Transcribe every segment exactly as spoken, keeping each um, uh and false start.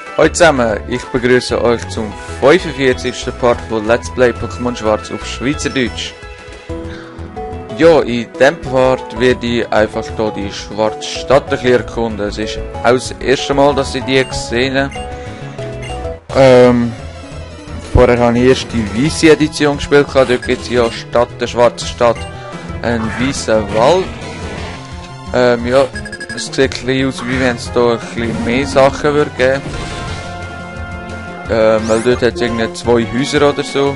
Hallo zusammen, ich begrüße euch zum fünfundvierzigsten Part von Let's Play Pokémon Schwarz auf Schweizerdeutsch. Ja, in diesem Part werde ich einfach hier die schwarze Stadt ein bisschen erkunden. Es ist auch das erste Mal, dass ich die gesehen habe. Ähm, vorher habe ich erst die weiße Edition gespielt, dort gibt es ja statt der schwarzen Stadt einen weißen Wald. Ähm, ja, es sieht ein bisschen aus, wie wenn es hier ein bisschen mehr Sachen würde geben. Ähm, weil dort hat es irgendwie zwei Häuser oder so.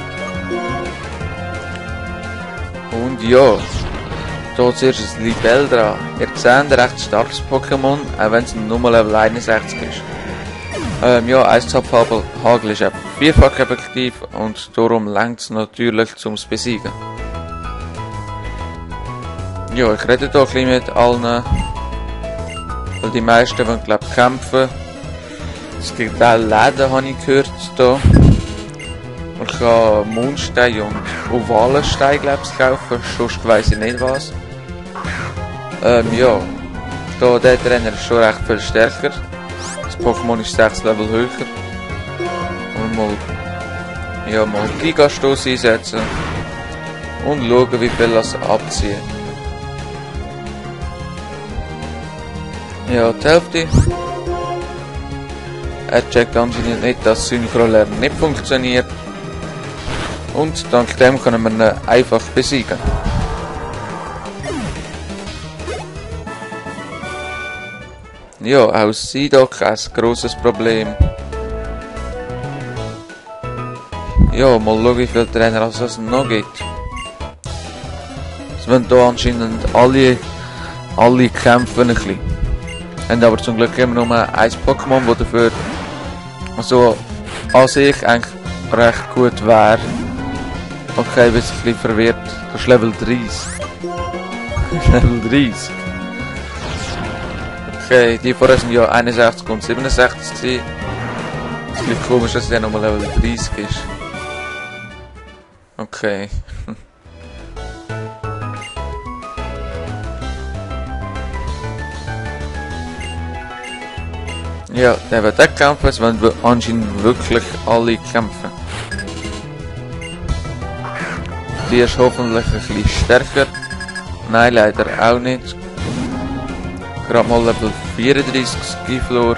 Und ja, hier zuerst ein Libeldra. Ihr seht ein recht starkes Pokémon, auch wenn es nur Level einundsechzig ist. Ähm, ja, Eiszapfhagel ist eben vierfach effektiv und darum reicht es natürlich zum Besiegen. Ja, ich rede hier ein bisschen mit allen, weil die meisten wollen, glaube ich, kämpfen. Es gibt auch Läden, habe ich gehört, hier. Man kann Mondstein und Ovalenstein, glaube ich, kaufen, sonst weiss ich nicht was. Ähm, ja, hier, der Trainer ist schon recht viel stärker. Das Pokémon ist sechs Level höher. Und mal, ja, mal Gigastoß einsetzen. Und schauen, wie viel das abziehen. Ja, die Hälfte. Er checkt anscheinend nicht, dass Synchrolernen nicht funktioniert. Und dank dem können wir ihn einfach besiegen. Ja, auch Seedok kein grosses Problem. Ja, mal schauen, wie viele Trainer es noch gibt. Es wollen hier anscheinend alle, alle kämpfen ein bisschen. Haben aber zum Glück immer nur ein Pokémon, das dafür also an sich eigentlich recht gut wäre. Okay, ich bin ein bisschen verwirrt. Das ist Level dreißig. Level dreißig. Okay, die vorher sind ja einundsechzig und siebenundsechzig gewesen. Es ist ein bisschen komisch, dass der nochmal Level dreißig ist. Okay. Ja, der wird auch kämpfen, es wollen anscheinend wirklich alle kämpfen. Die ist hoffentlich ein bisschen stärker. Nein, leider auch nicht. Gerade mal Level vierunddreißig Skiflor.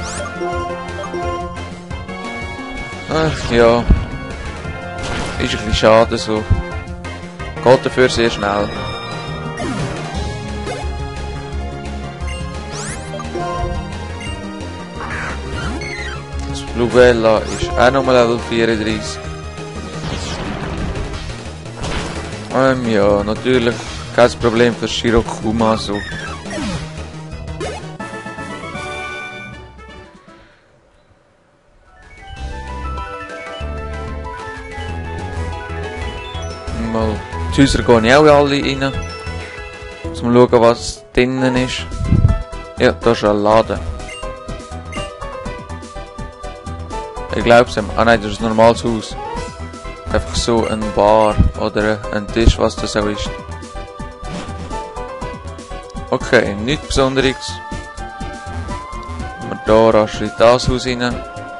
Ach ja. Ist ein bisschen schade so. Geht dafür sehr schnell. Luvella ist auch nochmal Level vierunddreißig. Ähm, ja, natürlich kein Problem für Shirokuma so. Mal, die Häuser gehen auch alle rein. Um zu schauen, was drinnen ist. Ja, da ist ein Laden. Ich glaube es. Ah nein, das ist ein normales Haus. Einfach so ein Bar oder ein Tisch, was das auch ist. Okay, nichts Besonderes. Wir hier rasch in das Haus rein.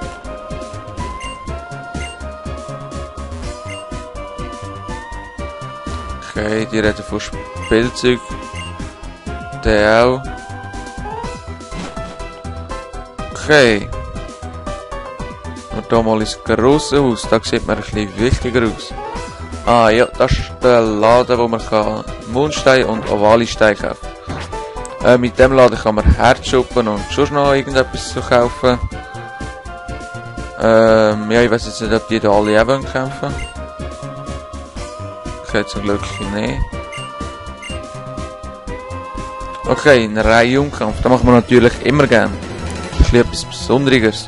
Okay, die reden von Spielzeug. Der auch. Okay. Und hier mal ins grosse Haus, da sieht man ein bisschen wichtiger aus. Ah ja, das ist der Laden, wo man kann Mondstein und Ovalistein kaufen kann. Äh, mit dem Laden kann man Herzschuppen und schon noch irgendetwas zu kaufen. Ähm, ja, ich weiß jetzt nicht, ob die da alle eben kämpfen. Okay, zum Glück nicht. Okay, ein Reihumkampf, das machen wir natürlich immer gern. Das ist etwas Besonderes.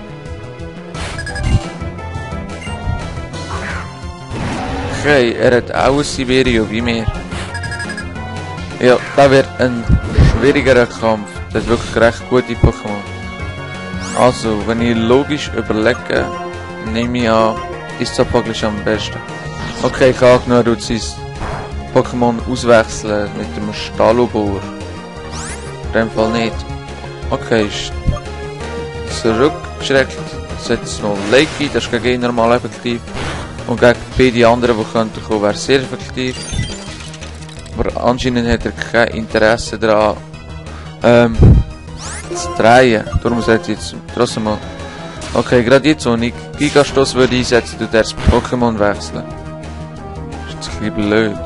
Okay, er hat auch ein Siberio wie mir. Ja, das wird ein schwierigerer Kampf. Das ist wirklich recht gute Pokémon. Also, wenn ich logisch überlege, nehme ich an, Eiszapfhagel ist am besten. Okay, ich habe angenommen, er tut sein Pokémon auswechseln mit dem Stalobor. In dem Fall nicht. Okay, zurückgeschreckt. Jetzt noch Lakey, das ist gegen ihn normal effektiv. Und gegen beide anderen, die könnten kommen, wäre sehr effektiv. Aber anscheinend hat er kein Interesse daran, ähm, zu drehen. Darum sollte ich jetzt trotzdem mal... Okay, gerade jetzt, wo ich Gigastoss würde einsetzen, tut er das Pokémon wechseln. Das ist ein bisschen blöd.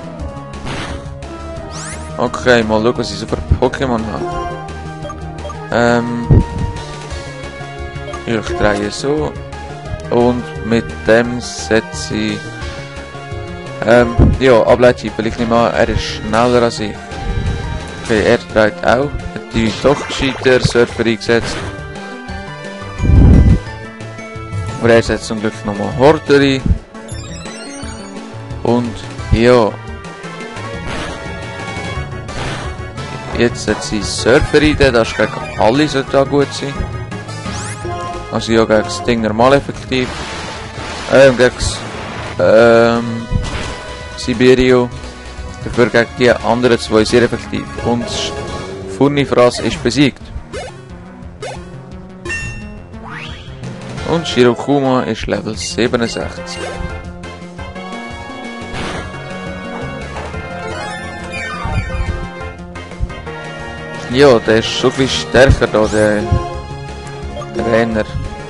Okay, mal schauen, was ich so für Pokémon habe. Ähm... Ich drehe so. Und mit dem setze ich... Ähm, ja, Ableittyp, weil ich nehme an, er ist schneller als ich. Okay, er dreht auch. Hat die doch gescheiter Surfer eingesetzt. Aber er setzt zum Glück nochmal Horde ein. Und ja. Jetzt setze ich Surfer ein, das ist gegen alle sollte da gut sein. Also ja, gegen das Ding normal effektiv. Ähm, gegen das, ähm, Sibirio. Dafür gegen die anderen zwei sehr effektiv. Und Furnifras ist besiegt. Und Shirokuma ist Level siebenundsechzig. Ja, der ist schon ein bisschen stärker da, der, der Renner.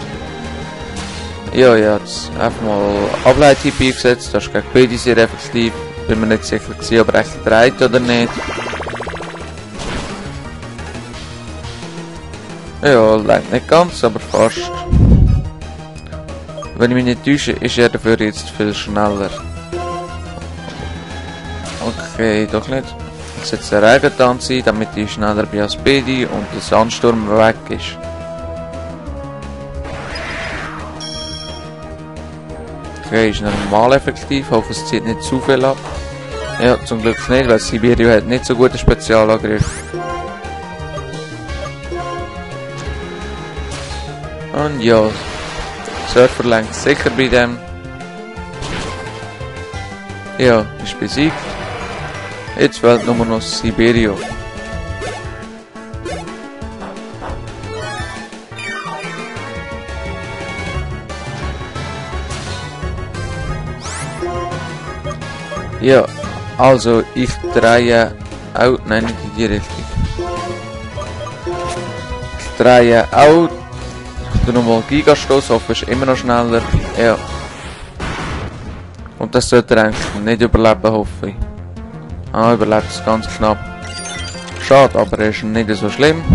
Ja, ja, jetzt einfach mal Ableittyp eingesetzt, das ist gegen beide sehr effektiv. Bin mir nicht sicher gewesen, ob er echt dreht oder nicht. Ja, leider nicht ganz, aber fast. Wenn ich mich nicht täusche, ist er dafür jetzt viel schneller. Okay, doch nicht. Ich setze den Regentanz ein, damit ich schneller bin als beide und der Sandsturm weg ist. Okay, ist normal effektiv, hoffe es zieht nicht zu viel ab. Ja, zum Glück nicht, weil Sibirio hat nicht so guten Spezialangriff. Und ja, Surfer lenkt sicher bei dem. Ja, ist besiegt. Jetzt fehlt nur noch Sibirio. Ja, also ich drehe auch, nein, nicht in die Richtung. Ich drehe auch, ich tue nochmal Gigastoss, hoffe ist immer noch schneller, ja. Und das sollte er eigentlich nicht überleben, hoffe ich. Ah, überlebt es ganz knapp. Schade, aber er ist nicht so schlimm.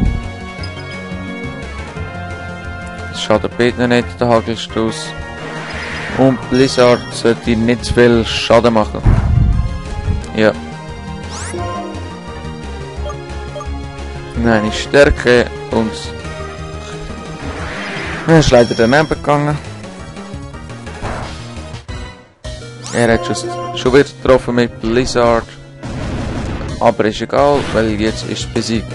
Es schadet beiden nicht, der Hagelstoß. Und Blizzard sollte nicht zu viel Schaden machen. Ja. Nein, ich Stärke und er ist leider daneben gegangen. Er hat just, schon wieder getroffen mit Blizzard. Aber ist egal, weil jetzt ist es besiegt.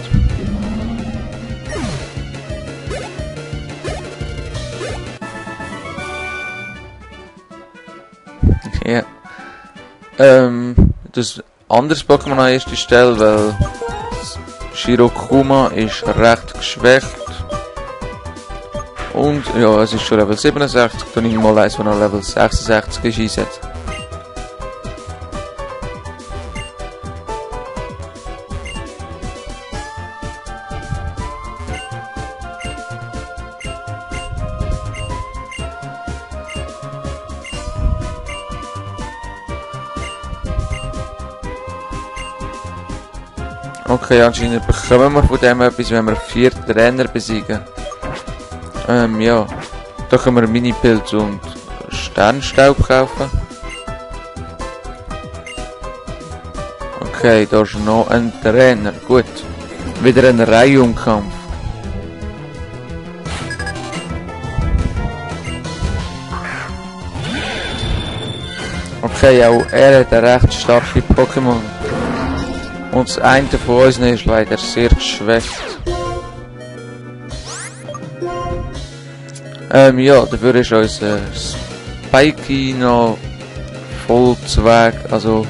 Ja. Ähm, das anderes Pokémon an erster Stelle, weil Shirokuma ist recht geschwächt. Und ja, es ist schon Level siebenundsechzig, dann ich mal eins, von Level sechsundsechzig ist einsetzen. Okay, anscheinend bekommen wir von dem etwas, wenn wir vier Trainer besiegen. Ähm, ja. Da können wir Mini-Pilz und Sternstaub kaufen. Okay, da ist noch ein Trainer. Gut. Wieder ein Reihumkampf. Okay, auch er hat eine recht starke Pokémon. Und das eine von uns ist leider sehr geschwächt. Ähm, ja, dafür ist unser Spikey noch voll zu Weg, also...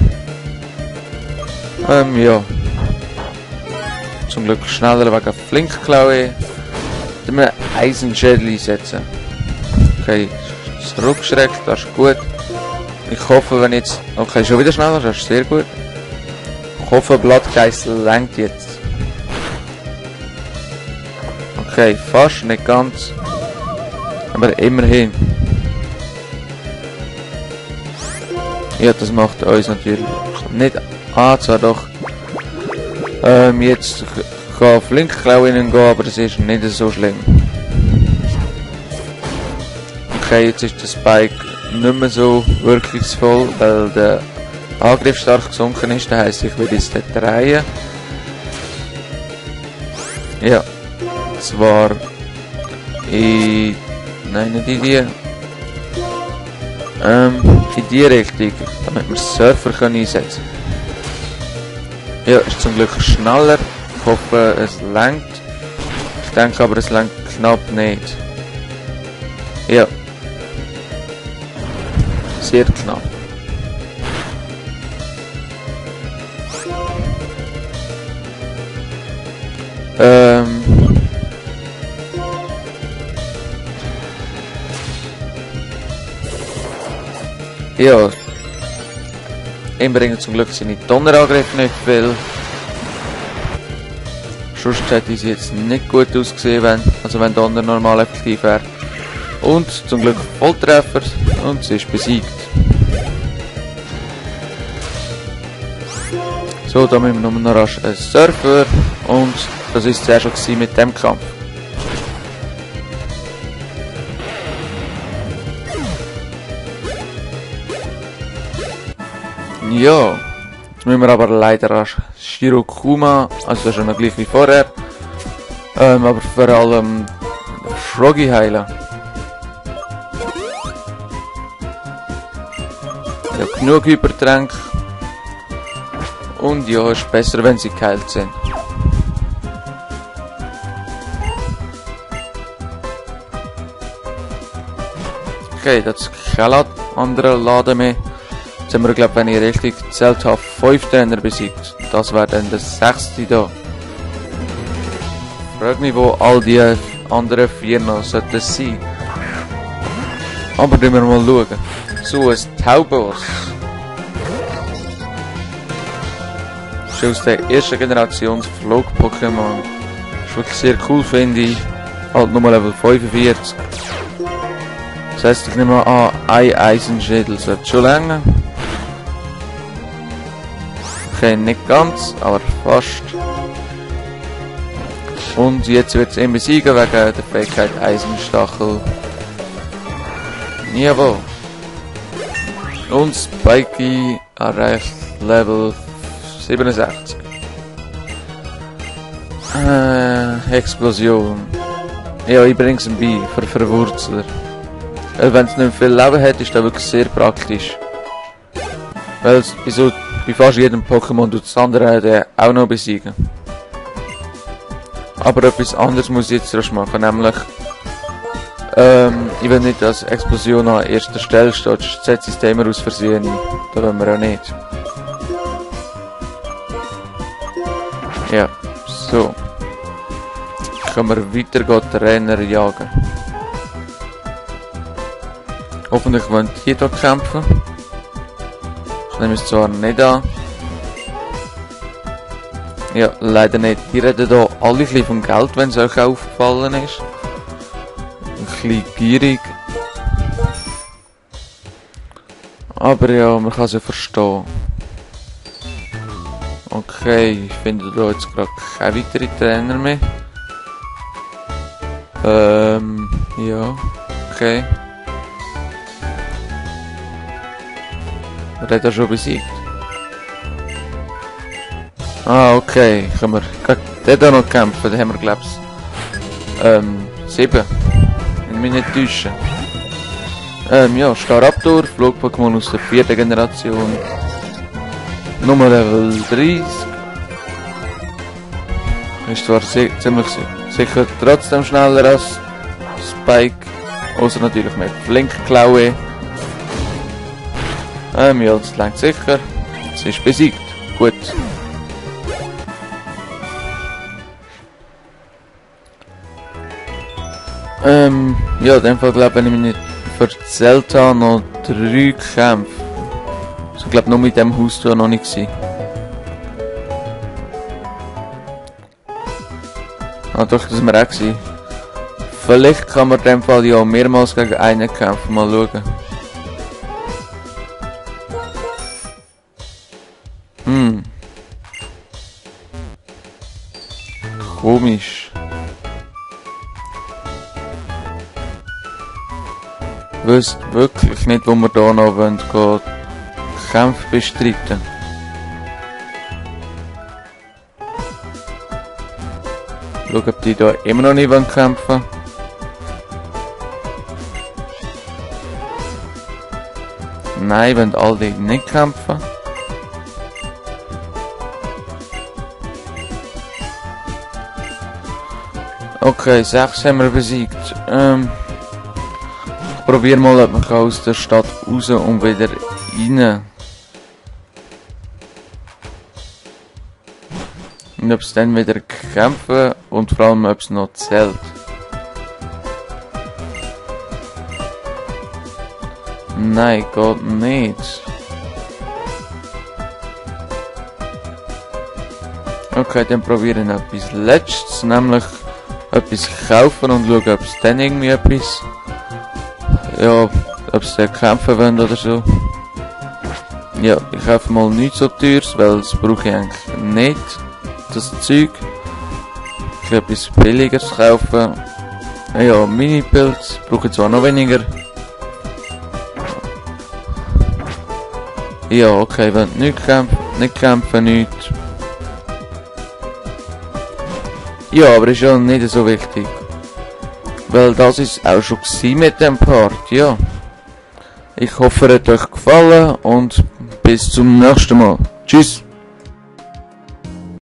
Ähm, ja. Zum Glück schneller wegen Flinkklaue. einem Eisenschädel einsetzen. Okay, zurückgeschreckt, das ist gut. Ich hoffe, wenn jetzt... Okay, schon wieder schneller, das ist sehr gut. Ich hoffe, Blattgeißel lenkt jetzt. Okay, fast, nicht ganz. Aber immerhin. Ja, das macht uns natürlich nicht... Ah, zwar doch. Ähm, jetzt kann Flinkklau innen gehen, aber das ist nicht so schlimm. Okay, jetzt ist der Spike nicht mehr so wirkungsvoll, weil der Angriff stark gesunken ist. Das heisst, ich will jetzt dort drehen. Ja. Zwar in... Nein, nicht in die. Ähm, in die Richtung, damit wir Surfer können einsetzen können. Ja, ist zum Glück schneller. Ich hoffe, es lenkt. Ich denke aber, es lenkt knapp nicht. Ja. Sehr knapp. Ähm. Ja. Ihm bringen zum Glück seine Donnerangriffe nicht viel. Sonst hätte sie jetzt nicht gut ausgesehen, wenn, also wenn Donner normal effektiv wäre. Und zum Glück Volltreffer und sie ist besiegt. So, da müssen wir nur noch rasch einen Surfer und das ist es auch schon mit dem Kampf. Ja, jetzt müssen wir aber leider rasch Shirokuma, also schon noch gleich wie vorher, ähm, aber vor allem Froggy heilen. Ja, genug Hypertränke. Und ja, ist besser, wenn sie geheilt sind. Okay, das ist kein anderer Laden mehr. Jetzt haben wir, glaube ich, wenn ich richtig gezählt habe, fünf Trainer besiegt. Das wäre dann der sechste da. Frag mich, wo all die anderen vier noch sollten sein. Aber wir mal schauen. So, ein Taubos. Das ist aus der ersten Generation Flug-Pokémon. Das ist wirklich sehr cool, finde ich. Halt nur Level fünfundvierzig. Das heisst, ich nehme an, ein Eisenschädel sollte schon länger. Okay, nicht ganz, aber fast. Und jetzt wird es ihn besiegen wegen der Fähigkeit Eisenstachel. Jawohl. Und Spikey erreicht Level siebenundsechzig. Äh, Explosion. Ja, ich bring's ihm bei, für Verwurzler. Weil wenn es nicht viel Leben hat, ist das wirklich sehr praktisch. Weil es bei, so, bei fast jedem Pokémon tut das andere den auch noch besiegen. Aber etwas anderes muss ich jetzt rasch machen, nämlich ähm, ich will nicht, dass Explosion an erster Stelle steht, das Z-System aus Versehen ein. Das wollen wir auch nicht. Ja, so. Können wir weiter gehen, Trainer jagen. Hoffentlich wollen die hier kämpfen. Ich nehme es zwar nicht an. Ja, leider nicht. Die reden hier alle ein bisschen vom Geld, wenn es euch aufgefallen ist. Ein bisschen gierig. Aber ja, man kann es ja verstehen. Okay, ich finde da jetzt gerade keine weiteren Trainer mehr. Ähm, ja, okay. Er hat er schon besiegt. Ah, okay, können wir. Der da noch kämpfen, den haben wir, glaube ich. Ähm, sieben. Wenn mich nicht täuschen. Ähm, ja, Staraptor, Flug-Pokémon aus der vierten Generation. Nummer Level dreißig. Ist zwar si ziemlich sicher trotzdem schneller als Spike. Außer natürlich mit Flinkklaue. Ähm, ja, das langt sicher. Sie ist besiegt. Gut. Ähm, ja, in dem Fall glaube ich, wenn ich mich nicht verzählt habe, noch drei Kämpfe. Ich glaube, nur mit dem Haus noch nicht gewesen. Ah, doch, das war auch gewesen. Vielleicht kann man in dem Fall ja mehrmals gegen einen kämpfen. Mal schauen. Hm. Komisch. Ich wüsste wirklich nicht, wo wir da noch wollen, gehen, Kämpfe bestreiten. Schauen, ob die da immer noch nicht wollen kämpfen. Nein, wollen all die nicht kämpfen. Okay, sechs haben wir besiegt. Ähm, ich probiere mal, ob man aus der Stadt raus und wieder rein. Und ob es dann wieder kämpfen und vor allem ob es noch zählt. Nein, geht nicht. Okay, dann probiere ich noch etwas Letztes, nämlich etwas kaufen und schauen, ob es dann irgendwie etwas, ja, ob es dann kämpfen wollen oder so. Ja, ich kaufe mal nichts so teures, weil das brauche ich eigentlich nicht, das Zeug. Ich will etwas billigeres kaufen. Ja, Mini-Pilz brauche ich zwar noch weniger. Ja, okay, wenn nicht kämpfen, nicht kämpfen, nichts. Ja, aber ist ja nicht so wichtig. Weil das ist auch schon gewesen mit dem Part, ja. Ich hoffe, es hat euch gefallen und bis zum nächsten Mal. Tschüss.